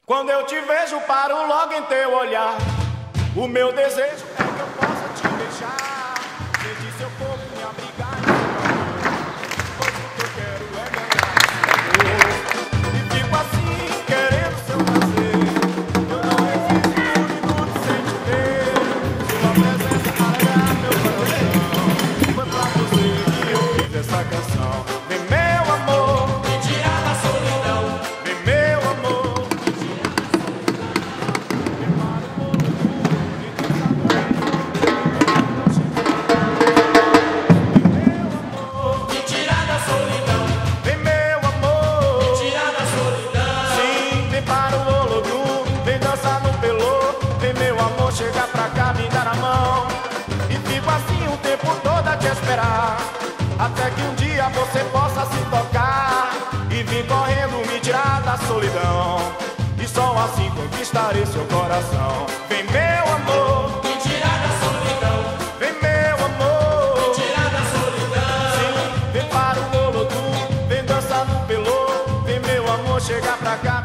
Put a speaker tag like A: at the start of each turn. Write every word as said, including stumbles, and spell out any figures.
A: Quando eu te vejo, paro logo em teu olhar. O meu desejo é que eu possa te deixar, sentir seu corpo me abrigar, pois o que eu quero é ganhar esse amor. E fico assim, querendo seu prazer. Eu não resisto um minuto sem te ver. Sua presença alegra meu coração. Foi pra você que eu fiz essa canção. Vem meu amor, me tirar da solidão. Vem meu amor, chegar pra cá, me dar a mão. E fico assim o tempo todo a te esperar, até que um dia você possa se tocar e vir correndo me tirar da solidão. E só assim conquistarei seu coração. Vem meu amor, me tirar da solidão. Vem meu amor, me tirar da solidão. Sim, vem para o Olodum, vem dançar no Pelô. Vem meu amor, chegar pra cá.